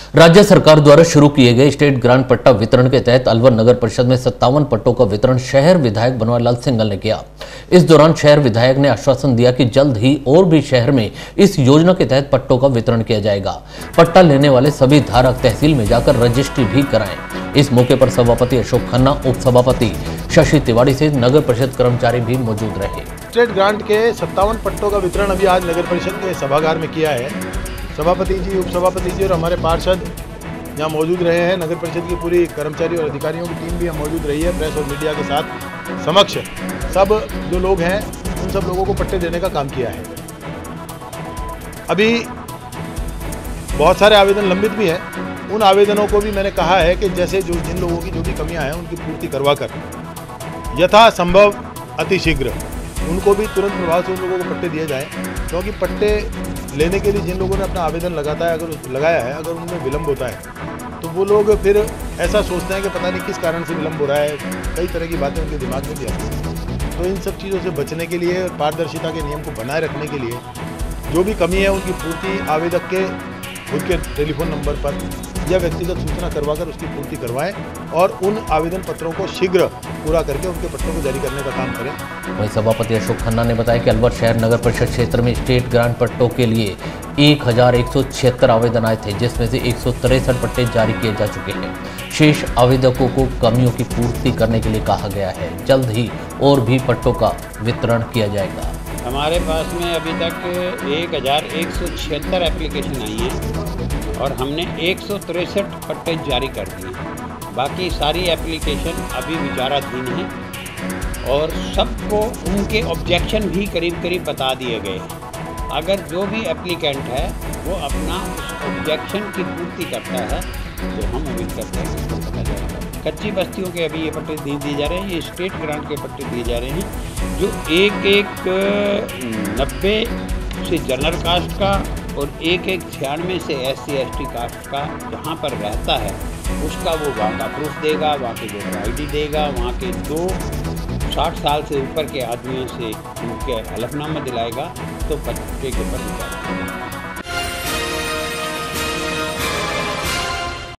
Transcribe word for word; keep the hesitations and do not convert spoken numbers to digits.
राज्य सरकार द्वारा शुरू किए गए स्टेट ग्रांट पट्टा वितरण के तहत अलवर नगर परिषद में सत्तावन पट्टों का वितरण शहर विधायक बनवारीलाल सिंघल ने किया। इस दौरान शहर विधायक ने आश्वासन दिया कि जल्द ही और भी शहर में इस योजना के तहत पट्टों का वितरण किया जाएगा। पट्टा लेने वाले सभी धारक तहसील में जाकर रजिस्ट्री भी कराएं। इस मौके पर सभापति अशोक खन्ना, उप सभापति शशि तिवारी सहित नगर परिषद कर्मचारी भी मौजूद रहे। स्टेट ग्रांट के सत्तावन पट्टों का वितरण अभी आज नगर परिषद के सभागार में किया है। सभापति जी, उप सभापति जी और हमारे पार्षद यहाँ मौजूद रहे हैं। नगर परिषद की पूरी कर्मचारी और अधिकारियों की टीम भी यहाँ मौजूद रही है। प्रेस और मीडिया के साथ समक्ष सब जो लोग हैं उन सब लोगों को पट्टे देने का काम किया है। अभी बहुत सारे आवेदन लंबित भी हैं। उन आवेदनों को भी मैंने कहा है कि जैसे जो जिन लोगों की जो भी कमियां हैं उनकी पूर्ति करवा कर यथा संभव अतिशीघ्र उनको भी तुरंत प्रभाव से उन लोगों को पट्टे दिए जाएं, क्योंकि पट्टे लेने के लिए जिन लोगों ने अपना आवेदन लगाता है अगर लगाया है अगर उनमें विलम्ब होता है तो वो लोग फिर ऐसा सोचते हैं कि पता नहीं किस कारण से विलम्ब हो रहा है। कई तरह की बातें उनके दिमाग में भी आती हैं। तो इन सब चीज़ों से बचने के लिए, पारदर्शिता के नियम को बनाए रखने के लिए जो भी कमी है उनकी पूर्ति आवेदक के खुद के टेलीफोन नंबर पर या व्यक्तिगत सूचना करवा कर उसकी पूर्ति करवाएं और उन आवेदन पत्रों को शीघ्र पूरा करके उनके पट्टों को जारी करने का काम करें। वहीं सभापति अशोक खन्ना ने बताया कि अलवर शहर नगर परिषद क्षेत्र में स्टेट ग्रांट पट्टों के लिए एक हजार एक सौ छिहत्तर आवेदन आए थे, जिसमें से एक सौ तिरसठ पट्टे जारी किए जा चुके हैं। शेष आवेदकों को कमियों की पूर्ति करने के लिए कहा गया है। जल्द ही और भी पट्टों का वितरण किया जाएगा। हमारे पास में अभी तक एक हज़ार एक सौ छिहत्तर एप्लीकेशन आई हैं और हमने एक सौ तिरसठ पट्टे जारी कर दिए। बाकी सारी एप्लीकेशन अभी विचाराधीन हैं और सबको उनके ऑब्जेक्शन भी करीब करीब बता दिए गए हैं। अगर जो भी एप्लीकेंट है वो अपना उस ऑब्जेक्शन की पूर्ति करता है तो हम उम्मीद करते हैं कि उसको पता जाएगा। कच्ची बस्तियों के अभी ये पट्टे दे दिए जा रहे हैं, ये स्टेट ग्रांट के पट्टे दिए जा रहे हैं जो एक एक नब्बे से जनरल कास्ट का और एक एक छियानवे से S C S T caste का जहाँ पर रहता है उसका वो वहाँ का प्रूफ देगा, वहाँ की वोटर आई डी देगा, वहाँ के दो साठ साल से ऊपर के आदमियों से उनके हलफनामा दिलाएगा तो पट्टे के ऊपर निकाल